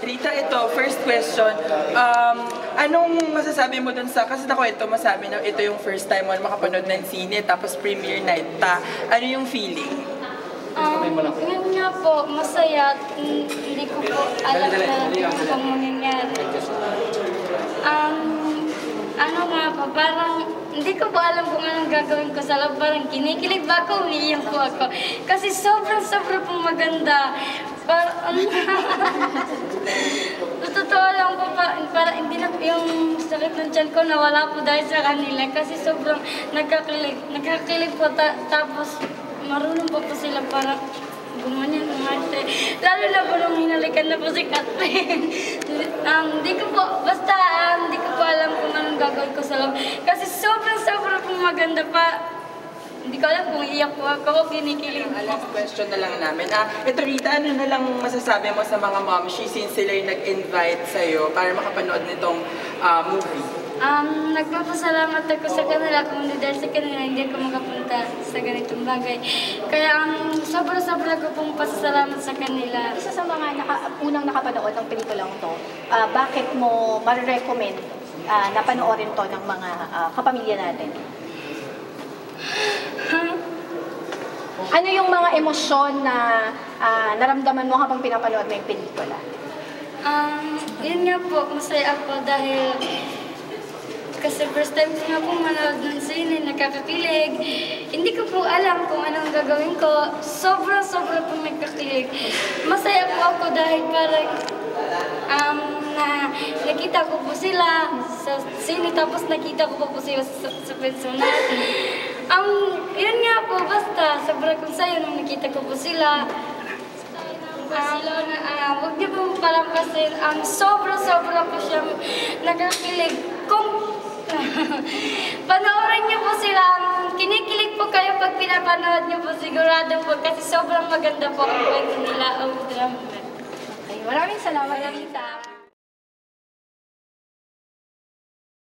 Rita, ito, first question. Anong masasabi mo dun sa, kasi nakwento mo sa amin na ito yung first time mo makapanood ng sine, tapos premiere night ta. Ano yung feeling? Yun nga po, masaya. Hindi ko po alam na kung mangyayari. Ano nga po, parang hindi ko po alam kung anong gagawin ko sa loob. Parang kinikilig ba ako, umiiyak po ako. Kasi sobrang pong maganda. Parang, totoo lang po, parang hindi na yung sakit ng tiyan ko nawala po dahil sa kanila. Kasi sobrang nagkakilig po, tapos marunong po sila parang gumanyan ng arte. Lalo na po nung hinalikan na po si Kathleen. Hindi ko po alam kung anong gagawin ko sa loob. Kasi sobrang pong maganda pa. Hindi ko alam kung iyak po ako o kinikilig po. Last question na lang namin. Ito Rita, ano na lang masasabi mo sa mga momshi since sila yung nag-invite sa'yo para makapanood nitong movie? Nagpapasalamat ako sa kanila kung dahil sa kanila hindi ako makapunta sa ganitong bagay. Kaya sobra ko pong pasasalamat sa kanila. Isa sa mga unang nakapanood ng pelikulang to, bakit mo marirecommend na panoorin to ng mga kapamilya natin? Ano yung mga emosyon na naramdaman mo habang pinapanood mo yung pelikula? Yun nga po, masaya ako dahil kasi first time ko nga pong manood ng sine, nakakakilig. Hindi ko po alam kung anong gagawin ko. Sobra pong nagkakilig. Masaya po ako dahil parang nakita ko po sila sa sine, tapos nakita ko po sila sa personal. Yun nga po, basta sobra kong sayo nung nakita ko po sila. Huwag niyo po palampasin. Sobra po siya nagkakilig. Kung panoorin niyo po sila, kinikilig po kayo pag pinapanood niyo po, sigurado po, kasi sobrang maganda po ang kwento nila. Ay, maraming salamat, Rita.